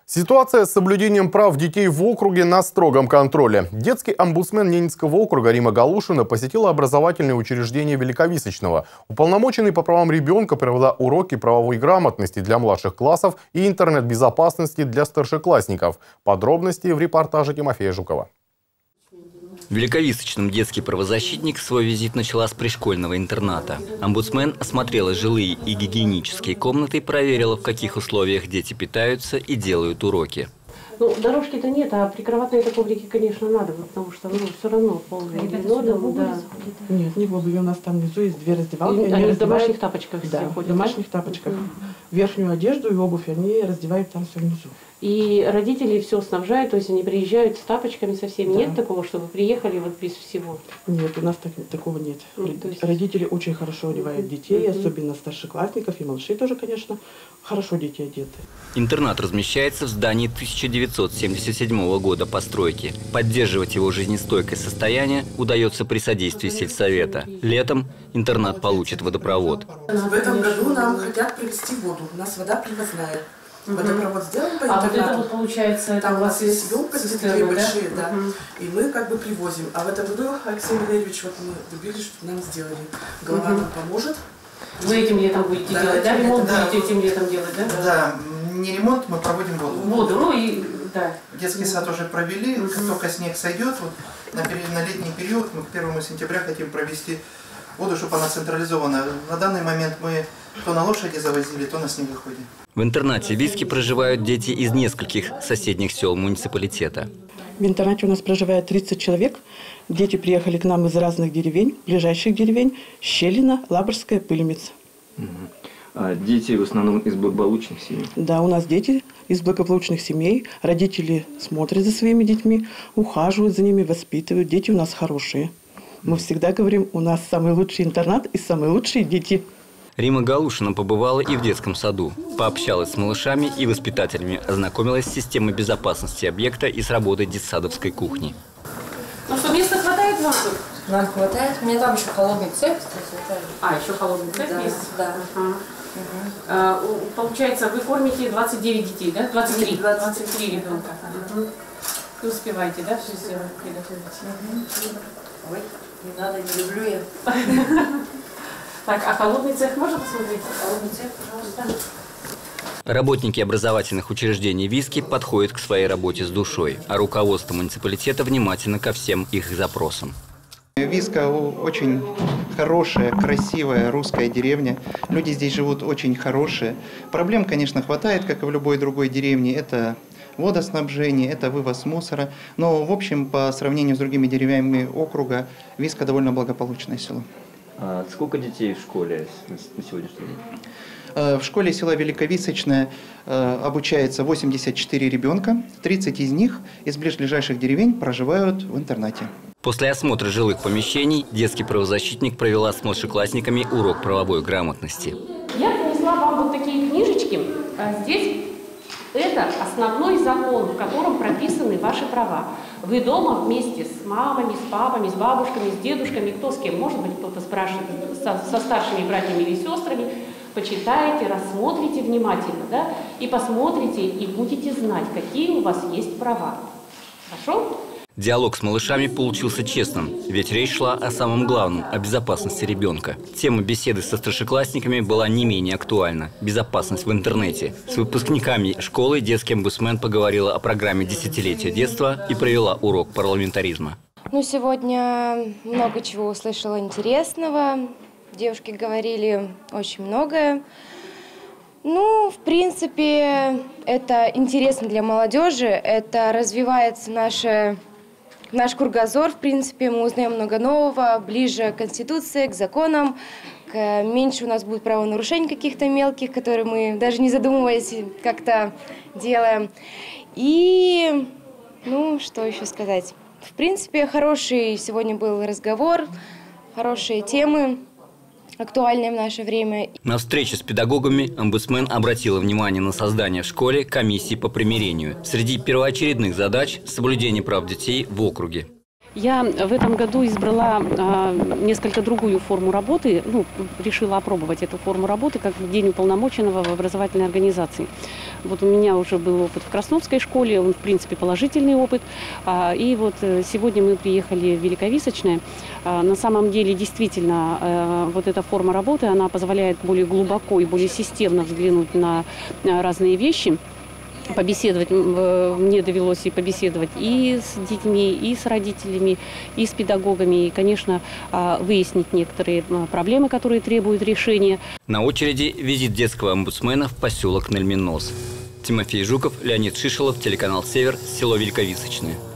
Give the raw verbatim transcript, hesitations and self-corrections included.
Ситуация с соблюдением прав детей в округе на строгом контроле. Детский омбудсмен Ненецкого округа Рима Галушина посетила образовательное учреждение Великовисочного. Уполномоченный по правам ребенка провела уроки правовой грамотности для младших классов и интернет-безопасности для старшеклассников. Подробности в репортаже Тимофея Жукова. В Великовисочном детский правозащитник свой визит начала с пришкольного интерната. Омбудсмен осмотрела жилые и гигиенические комнаты и проверила, в каких условиях дети питаются и делают уроки. Ну, дорожки-то нет, а прикроватные коврики, конечно, надо, потому что, ну, все равно полный длиннодом, да. Нет, не в обуви, у нас там внизу есть две раздевалки. Они в домашних тапочках да, все ходят. в домашних тапочках. Mm-hmm. Верхнюю одежду и обувь они раздевают там все внизу. И родители все снабжают, то есть они приезжают с тапочками со всеми. Да. Нет такого, чтобы приехали вот без всего? Нет, у нас так, такого нет. Ну, есть... Родители очень хорошо одевают детей, mm-hmm. особенно старшеклассников и малышей тоже, конечно, хорошо дети одеты. Интернат размещается в здании тысяча девятьсот семьдесят седьмого года постройки. Поддерживать его жизнестойкое состояние удается при содействии сельсовета. Летом интернат получит водопровод. В этом году нам хотят привезти воду. У нас вода привозная. Угу. Водопровод сделан по интернату. А вот это вот получается, там у вас есть емкости такие большие, да? Угу. И мы как бы привозим. А в этом году Алексей Валерьевич, вот мы добились, чтобы нам сделали. Голова угу. нам поможет. Вы этим летом будете да, делать, да? Ремонт да. будете этим летом делать, да? Да, не ремонт, мы проводим воду. Воду, ну и да. Детский сад уже провели, угу. как только снег сойдет, вот, на, на летний период мы к первому сентября хотим провести воду, чтобы она централизована. На данный момент мы то на лошади завозили, то на снегоходе. В интернате Виски проживают дети из нескольких соседних сел муниципалитета. В интернате у нас проживает тридцать человек. Дети приехали к нам из разных деревень, ближайших деревень: Щелина, Лаборская, Пыльмиц. Угу. А дети в основном из благополучных семей? Да, у нас дети из благополучных семей. Родители смотрят за своими детьми, ухаживают за ними, воспитывают. Дети у нас хорошие. Мы всегда говорим, у нас самый лучший интернат и самые лучшие дети. Рима Галушина побывала и в детском саду. Пообщалась с малышами и воспитателями, ознакомилась с системой безопасности объекта и с работой детсадовской кухни. Ну что, места хватает вам тут? Нам хватает. У меня там еще холодный цех, кстати. А, еще холодный цех да, есть? Да. Ага. Угу. А, получается, вы кормите двадцать девять детей, да? двадцать три? двадцать три ребенка. Угу. Вы успеваете, да, все сделать, приготовить? Угу. Ой, не надо, не люблю я. Так, а холодный цех можно посмотреть? Холодный цех, пожалуйста. Работники образовательных учреждений Виски подходят к своей работе с душой, а руководство муниципалитета внимательно ко всем их запросам. Виска очень хорошая, красивая русская деревня. Люди здесь живут очень хорошие. Проблем, конечно, хватает, как и в любой другой деревне. Это водоснабжение, это вывоз мусора. Но, в общем, по сравнению с другими деревнями округа, Виска довольно благополучное село. А сколько детей в школе на сегодняшний день? В школе села Великовисочная обучается восемьдесят четыре ребенка. тридцать из них из ближайших деревень проживают в интернате. После осмотра жилых помещений детский правозащитник провела с младшеклассниками урок правовой грамотности. Я принесла вам вот такие книжечки. Здесь это основной закон, в котором прописаны ваши права. Вы дома вместе с мамами, с папами, с бабушками, с дедушками, кто с кем, может быть, кто-то спрашивает, со, со старшими братьями или сестрами, почитаете, рассмотрите внимательно, да, и посмотрите, и будете знать, какие у вас есть права. Хорошо? Диалог с малышами получился честным, ведь речь шла о самом главном – о безопасности ребенка. Тема беседы со старшеклассниками была не менее актуальна – безопасность в интернете. С выпускниками школы детский омбудсмен поговорила о программе десятилетия детства и провела урок парламентаризма. Ну, сегодня много чего услышала интересного. Девушки говорили очень многое. Ну, в принципе, это интересно для молодежи, это развивается наше... Наш кругозор, в принципе, мы узнаем много нового, ближе к Конституции, к законам, к, меньше у нас будет правонарушений каких-то мелких, которые мы даже не задумываясь как-то делаем. И, ну, что еще сказать? В принципе, хороший сегодня был разговор, хорошие темы, актуальные в наше время. На встрече с педагогами омбудсмен обратила внимание на создание в школе комиссии по примирению. Среди первоочередных задач – соблюдение прав детей в округе. Я в этом году избрала а, несколько другую форму работы, ну, решила опробовать эту форму работы как день уполномоченного в образовательной организации. Вот у меня уже был опыт в Красновской школе, он, в принципе, положительный опыт. А, и вот сегодня мы приехали в Великовисочное. А, на самом деле, действительно, а, вот эта форма работы, она позволяет более глубоко и более системно взглянуть на, на разные вещи. Побеседовать, мне довелось и побеседовать и с детьми, и с родителями, и с педагогами, и, конечно, выяснить некоторые проблемы, которые требуют решения. На очереди визит детского омбудсмена в поселок Нальминос. Тимофей Жуков, Леонид Шишелов, телеканал «Север», село Великовисочное.